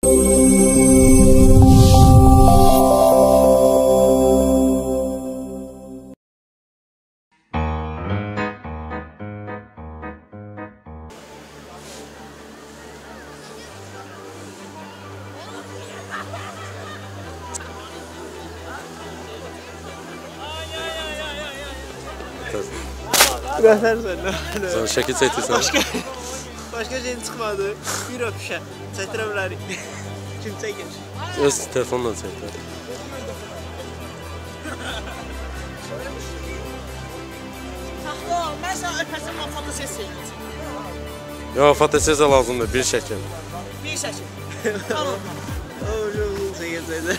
Götür sen. Sen şəkil çəkdirsən. Başqa şey çıxmadı. Bir öpüşə. Çəkdirə bilərik. Kim çəkir? Öz telefonla çəkdir. Taxla, mən sənə öpəsəm fotosessiya edəcəm. Yox, fotosessiya lazımdır, bir şəkil. Bir şəkil. Tamam. Öyle çəkəcəklər.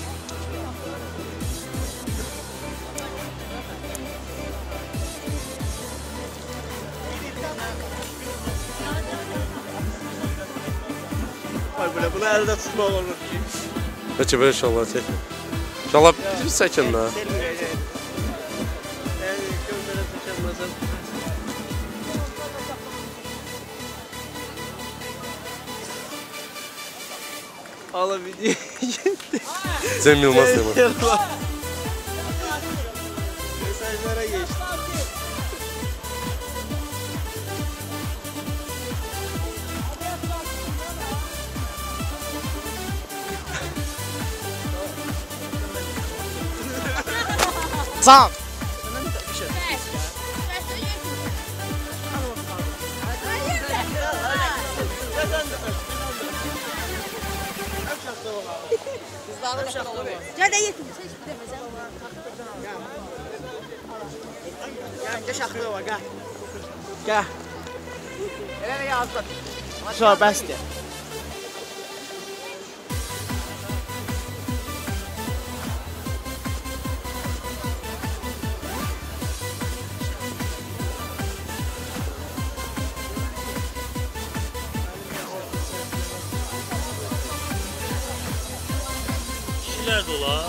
Bunu əldə tutmaq olur ki. Peki, böyle inşallah çək. İnşallah bir çəkin də. Göndərə çəkilməsən. Ala video gitti. Cem Yılmaz demək. Mesajlara geçti. Sağ ol. Gel de yetim. Gel şaxlı var, gel. Gel. Elə nə yazdın? Sonra bəsdir. Kişiler de ola.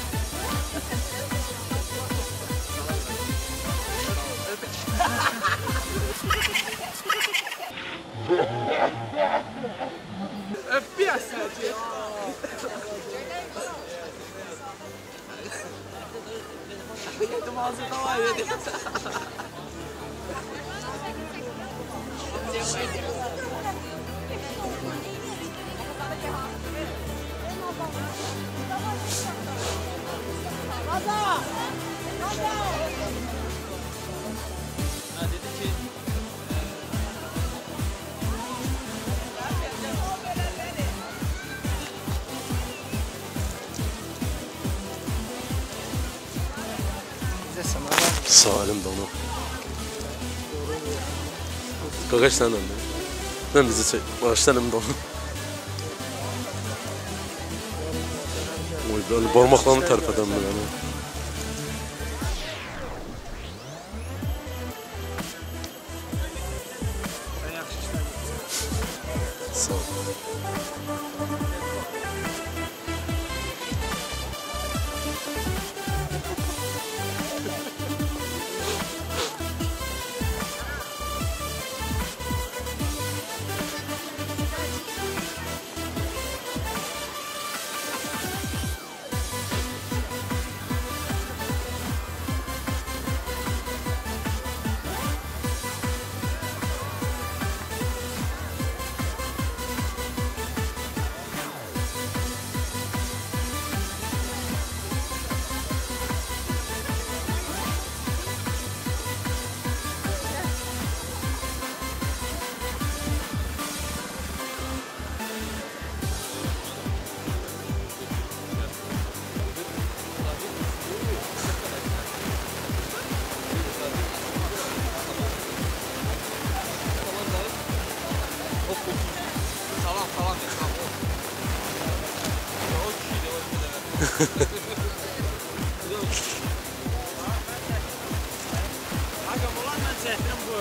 Öp biraz sadece. Yedim ağzında var yedim. Sağ elim donu. Qaqaş sən öndə. Mən bizi çək. Başdan elim donu. Oy, böyle barmaqlarını tərpə edən mənə. Sağ ol. Aga, bunlar mən çəkdirəm bu.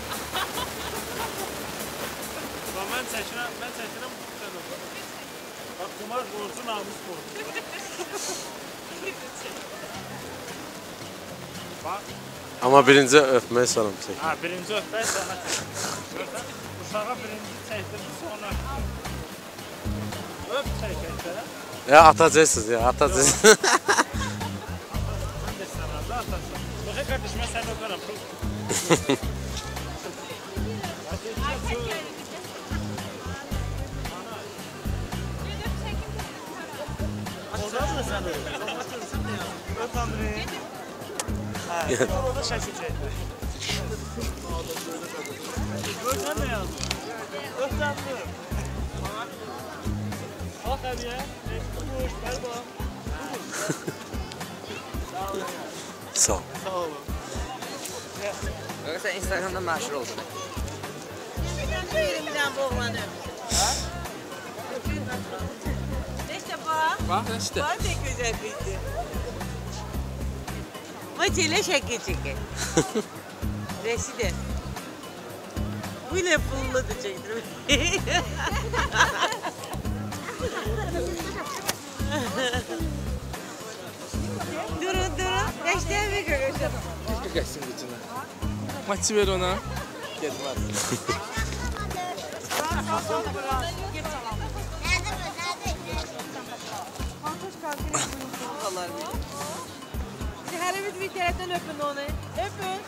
Mən çəkirəm bu sənə. Bax, kumar borcu, namus borcu. Bax. Amma birinci öpmək sanırım çək. Ha, birinci öpmək sana çəkdir. Uşağa birinci çəkdir, sonra. Öp çəkəkdə. Ya atacaqsınız ya, atacaqsınız. Mən də istəməm də atasın. Yox, qardaş, mən səni öpərəm. Oradan da sən öp. Öp Andrei. Orada şəkil çəkdir. Görsən nə yazdı? Öp sən öp. Bak abi ya. Boş, ver bak. Sağ ol. Sağ olun. Sen Instagram'da meşhur oldun. Şu elimden boğlanır. İşte bak. Bak işte. Bak ne güzel kızdı. Maçıyla şekil çekin. Reşide. Böyle pulladı çektim. Durun. Geçten bir görüşelim. Keşke geçsin içine. Maçı ver ona. Gelmez. Herimiz bir taraftan öpün onu. Öpün.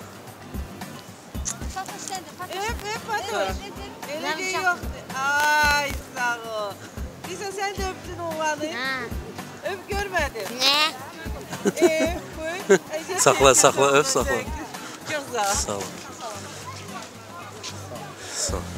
Öp hadi. Öyle şey yok. Ay sağ ol. Lisa sen de öptün oğlanı. Öp görmedim. Buyur. Sakla, öp sakla. Çok sağ ol. Sağ ol. Sağ ol.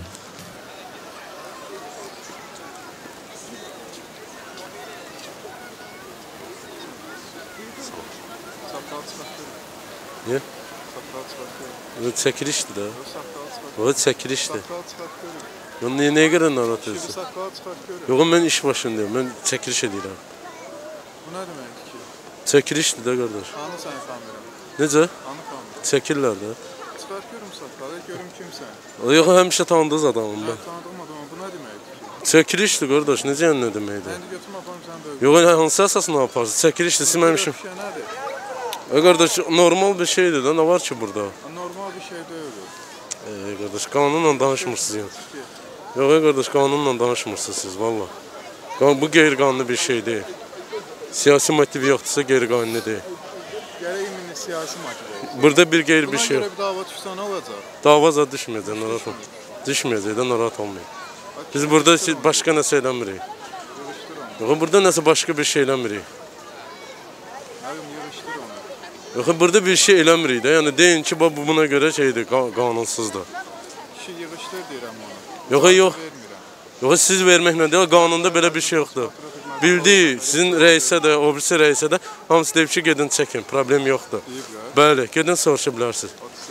Ne? Bu çekilişti de. Bu çekilişti. Ya neye göre anlatıyorsun? Yok ben iş başındayım. Ben çekiliş ediyorum. Bu ne demek ki? Çekilişti de kardeş. Anı sen kameram. Nece? Anı kameram. Çekirler de. Çıkartıyorum sakalı, görüm kimsen. Yok hemşe tanıdığınız adamım ben. Evet, tanıdığım adamım. Bu ne demek ki? Çekilişti kardeş. Nece yani ne demeydi? Ben de götürüm apam sen böyle. Yok hansı esasını yaparsın? Çekilişti silmemişim. Bir şey nedir? Kardeş normal bir şeydi de ne var ki burada? Normal bir şey değil. Kardeş kanunla danışmırsınız yani. Yok kardeş kanunla danışmırsınız siz valla. Bu qeyri-qanuni bir şey değil. Siyasi motivi yoxdursa qeyri-qanuni değil. Gerek minni siyasi motiv olsun. Burada bir qeyri bir Buna şey göre yok. bir dava tutsa ne olacak? Dava zad düşməyəcək, narahat olmayın. Düşməyəcək də narahat olmayın. Biz burada başqa nəsə eləmirik. Yığışdır onu. Yox burada nəsə başqa bir şey eləmirik. Abim yığışdır onu. Yox burada bir şey eləmirik də. Yəni deyin ki bu buna görə şeydir, qanunsuzdur. Kişi yığışdır deyirəm ona. Yox yox. Vermirəm. Yox siz verməklə deyil, qanunda belə bir şey yoxdur. Bildi, sizin rəisə də, o birisi rəisə də hamısı deyib ki, gedin çəkin, problem yoxdur. Deyiblər. Bəli, gedin soruşa bilərsiniz.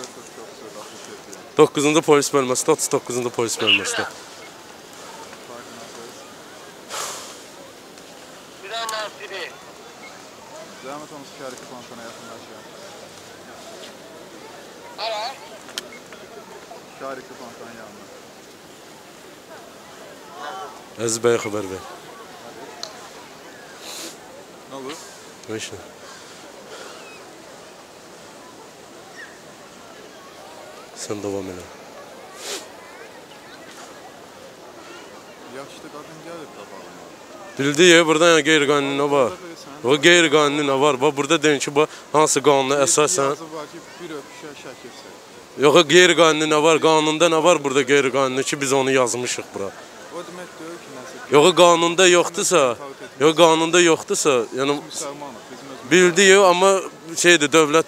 9-cu polis bölməsi, 39-cu polis bölməsi. Zahmet olmuş Şəriki Bankana yaxınlaşır. Şəriki Bankanın yanına. Əziz bəyə xəbər ver. Ne olur? Neyse. Sen devam elə. Yaşlı kadın gelir tabağına. Bildi ya, burada yəni qeyri-qanuni nə var? O qeyri-qanuni nə var? Bax burada deyin ki, bu hansı qanuna əsasən? Yazı var ki, bir öpüşə şəkil çək. Yox, qeyri-qanuni nə var? Qanunda nə var burada qeyri-qanuni ki, biz onu yazmışıq bura. O demək deyil ki, nəsə... Yox, qanunda yoxdursa, yox qanunda yoxdursa, yəni Müsəlmanıq, bizim özümüz... bildi ya, amma şeydir, dövlət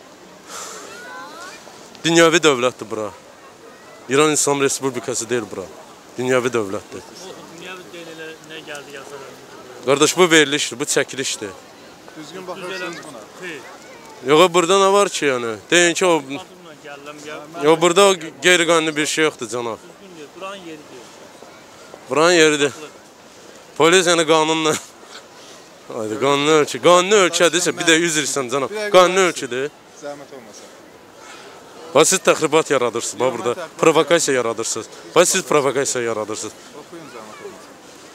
dünyavi dövlətdir bura. İran İslam Respublikası deyil bura. Dünyavi dövlətdir. Dünyavi deyilelə nə gəldi yazarlar? Qardaş bu verilişdir, bu çəkilişdir. Düzgün baxırsınız buna. Xeyr. Yox, burada nə var ki yəni? Deyin ki o... Adımla gəldim ya. Yox, burada qeyri-qanuni bir şey yoxdur cənab. Düzgün deyil, buranın yeri deyil. Buranın yeridir. Polis yəni qanunla... Haydi, qanunlu ölkədirsə, bir də üzr istəyirəm cənab. Qanunlu ölkədir. Zəhmət olmasa. Bax siz təxribat yaradırsınız, bax burada provokasiya yaradırsınız. Bax siz provokasiya yaradırsınız. Oxuyun zəhmət olmasa.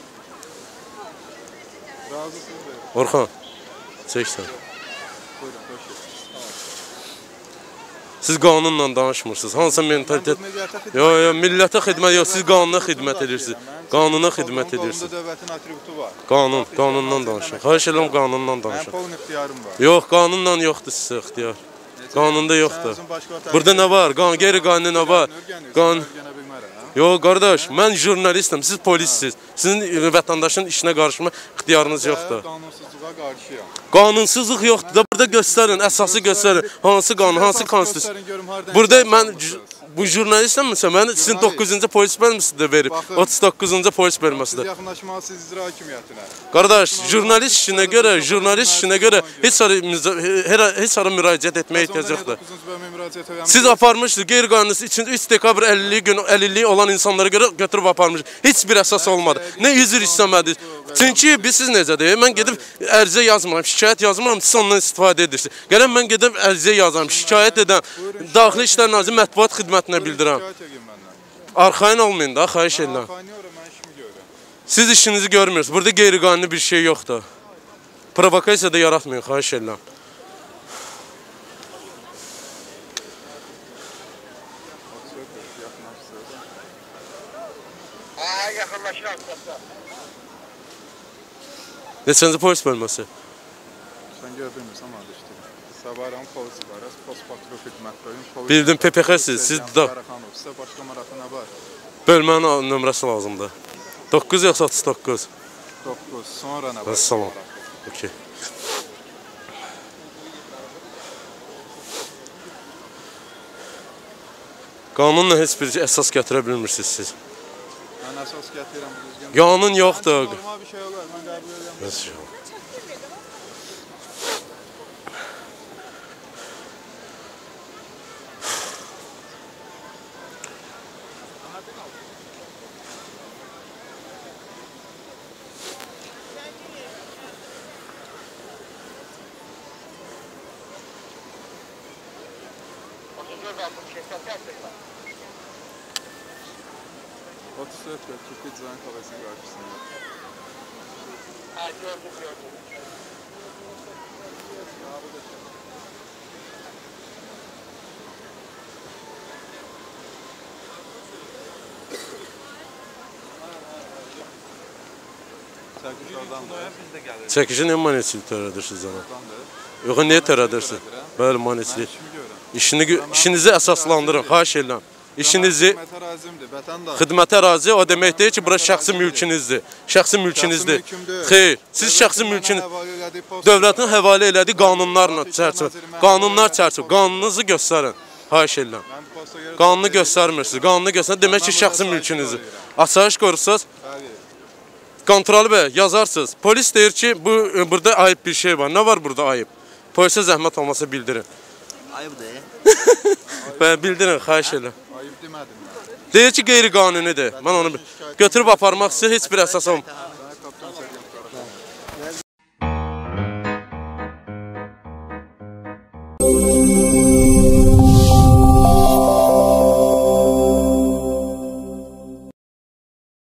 Razısınız da. Orxan, çəksən. Buyurun, xoş geldiniz. Siz qanunla danışmırsınız. Hansısa mentalitet... Yox, millətə xidmət yox, siz qanuna xidmət edirsiniz. Qanuna xidmət Qolunda edirsiniz. dövlətin atributu var. Qanundan danışın. Xahiş edirəm qanundan Mənim danışın. polun ixtiyarım var. Yox, qanunla yoxdur sizə ixtiyar. Qanunda yoxdur. Burada nə var? Qeyri-qanuni nə var? Qanun. Yox, qardaş, mən jurnalistim, siz polissiniz. Sizin vətəndaşın işinə qarışma ixtiyarınız yoxdur. Qanunsuzluğa qarşıyam. Qanunsuzluq yoxdur da, burada göstərin, əsası göstərin. Hansı qanun, hansı konstitusiya? Burada mən bu jurnalistəmsə, mən sizin 9-cu polis bölməsində verib, 39-cu polis bölməsində. Siz yaxınlaşmalısınız icra hakimiyyətinə. Qardaş, jurnalist işinə görə heç hara müraciət etməyə ehtiyac yoxdur. Siz aparmışsınız, qeyri-qanuni üçün 3 dekabr 50'liyi olan insanlara görə götürüb aparmışsınız. Heç bir əsas olmadı. Nə üzr istəmədiniz? Çünki biz siz necədir? Mən gedib ərizə yazmıram, şikayət yazmıram, siz ondan istifadə edirsiniz. Gələn mən gedib ərizə yazam, şikayət edən Daxili İşlər Nazirliyi mətbuat xidmətinə bildirəm. Arxayın olmayın da, xahiş edirəm. Siz işinizi görmüyorsunuz. Burada qeyri-qanuni bir şey yoxdur. Provokasiya da yaratmayın, xahiş edirəm. Neçənci polis bölməsi? Sən görə bilmirsən, amma işte. Sabahın polisi var, post patrol xidmətlərin. Bildim, PPX-siz. Siz Sizə başqa maraqlı nə var? Bölmənin nömrəsi lazımdır. 9 yoxsa 39? 9, sonra nə var? Tamam. Okey. Qanunla heç bir əsas gətirə bilmirsiniz siz. Mən əsas gətirirəm bu düzgün. Qanun yoxdur. Normal bir şey olar, mən qəbul edirəm. Otuz dört pizzanın kafasının karşısında. Ha, gördüm. Çəkiş oradandır. Çəkişi niyə maniyçilik törədirsiniz ona? Yox, niyə törədirsiniz? Bəli, maniyçilik. İşinizi əsaslandırın, xahiş edirəm. İşinizi xidmət ərazi o demək deyil ki, bura şəxsi mülkinizdir. Şəxsi mülkinizdir. Xeyr, siz şəxsi mülkini dövlətin həvalə elədiyi qanunlarla çərçivə. Qanunlar çərçivə. Qanununuzu göstərin. Xahiş edirəm. Qanunu göstərmirsiniz. Qanunu göstərin. Demək ki, şəxsi mülkinizdir. Açayış qorursuz. Kontrol bəy, yazarsınız. Polis deyir ki, burada ayıb bir şey var. Nə var burada ayıb? Polisə zəhmət olmasa bildirin. Ayıb deyil. Bildirin, xahiş edirəm. Ayıb demədim mən. Deyir ki, qeyri-qanunidir. Mən onu götürüb aparmaq istəyir, heç bir əsas olmur. Kapitan